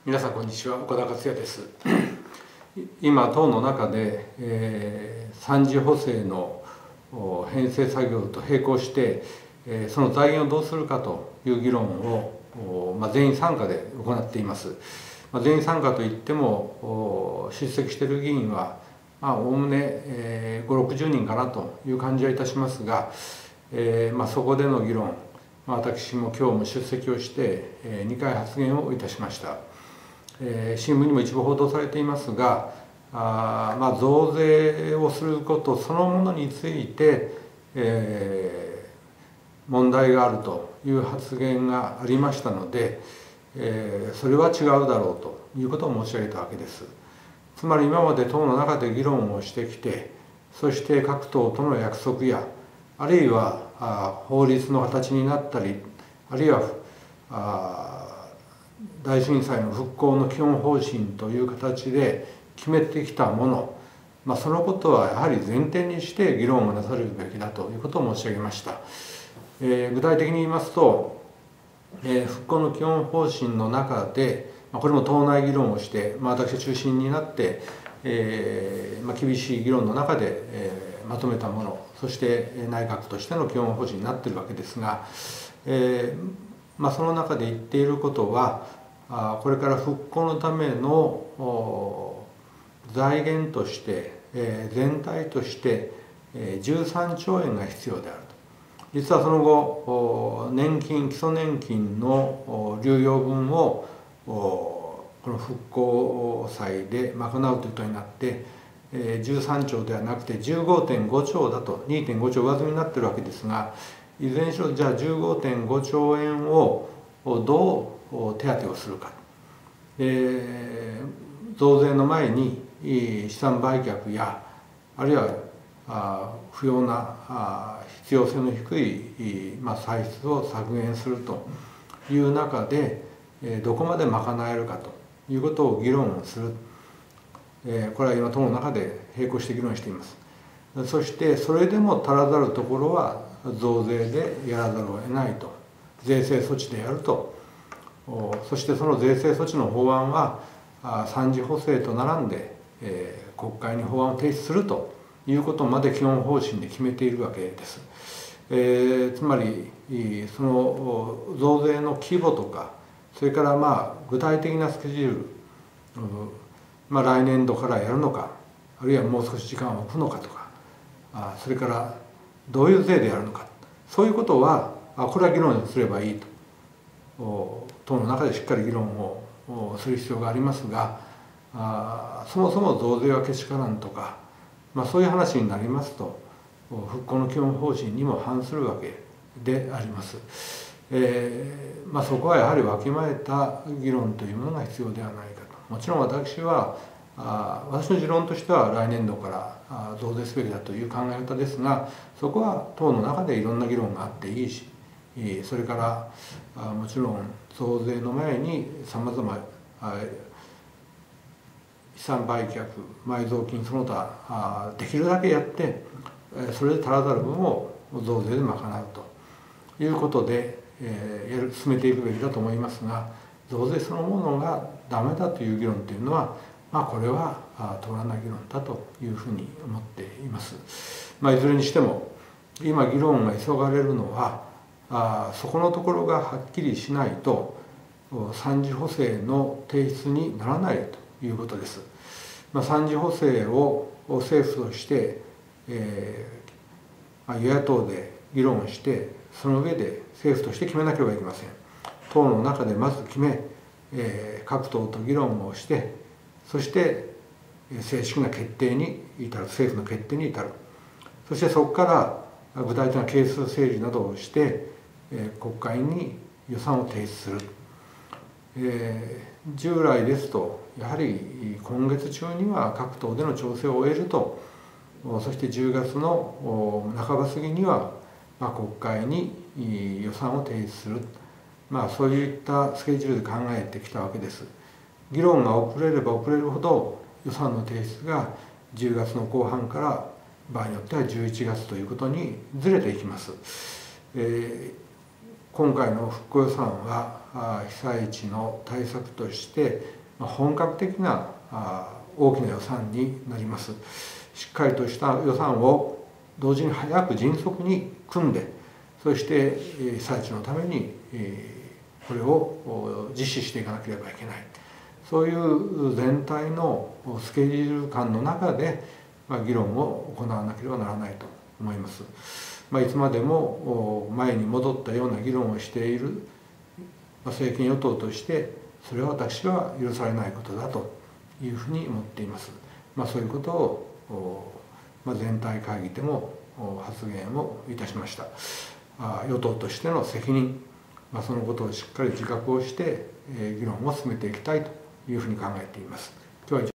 皆さんこんにちは、岡田克也です。今党の中で、3次補正の編成作業と並行して、その財源をどうするかという議論を、全員参加で行っています。全員参加といっても出席している議員はおおむね5、60人かなという感じはいたしますが、そこでの議論、私も今日も出席をして2回発言をいたしました。新聞にも一部報道されていますが、増税をすることそのものについて、問題があるという発言がありましたので、それは違うだろうということを申し上げたわけです。つまり今まで党の中で議論をしてきて、そして各党との約束や、あるいは法律の形になったり、あるいは大震災の復興の基本方針という形で決めてきたもの、そのことはやはり前提にして議論をなされるべきだということを申し上げました。具体的に言いますと、復興の基本方針の中で、これも党内議論をして、私中心になって、厳しい議論の中で、まとめたもの、そして内閣としての基本方針になっているわけですが、その中で言っていることは、これから復興のための財源として、全体として13兆円が必要であると。実はその後、年金、基礎年金の流用分をこの復興債で賄うということになって、13兆ではなくて 15.5 兆だと、2.5 兆上積みになっているわけですが、いずれにしろじゃあ 15.5 兆円をどう手当をするか、増税の前に資産売却や、あるいは不要な必要性の低い歳出を削減するという中でどこまで賄えるかということを議論をする。これは今党の中で並行して議論しています。そしてそれでも足らざるところは増税でやらざるを得ないと、税制措置でやると。そしてその税制措置の法案は3次補正と並んで国会に法案を提出するということまで基本方針で決めているわけです。つまりその増税の規模とか、それから具体的なスケジュール、来年度からやるのか、あるいはもう少し時間を置くのかとか、それからどういう税でやるのか、そういうことはこれは議論すればいいと、党の中でしっかり議論をする必要がありますが、そもそも増税はけしからんとか、そういう話になりますと復興の基本方針にも反するわけであります。そこはやはりわきまえた議論というものが必要ではないかと。もちろん私の持論としては来年度から増税すべきだという考え方ですが、そこは党の中でいろんな議論があっていいし、それからもちろん増税の前にさまざま資産売却、埋蔵金その他できるだけやって、それで足らざる分を増税で賄うということで進めていくべきだと思いますが、増税そのものがダメだという議論というのは、これは通らない議論だというふうに思っています。いずれにしても今議論が急がれるのはそこのところがはっきりしないと3次補正の提出にならないということです。3次補正を政府として、与野党で議論をして、その上で政府として決めなければいけません。党の中でまず決め、各党と議論をして、そして正式な決定に至る、政府の決定に至る。そしてそこから具体的な係数整理などをして、国会に予算を提出する。従来ですとやはり今月中には各党での調整を終えると、そして10月の半ば過ぎには国会に予算を提出する、そういったスケジュールで考えてきたわけです。議論が遅れれば遅れるほど予算の提出が10月の後半から場合によっては11月ということにずれていきます。今回の復興予算は被災地の対策として本格的な大きな予算になります。しっかりとした予算を同時に早く迅速に組んで、そして被災地のためにこれを実施していかなければいけない、そういう全体のスケジュール感の中で議論を行わなければならないと思います。いつまでも前に戻ったような議論をしている政権与党として、それは私は許されないことだというふうに思っています。そういうことを全体会議でも発言をいたしました。与党としての責任、そのことをしっかり自覚をして議論を進めていきたいというふうに考えています。今日は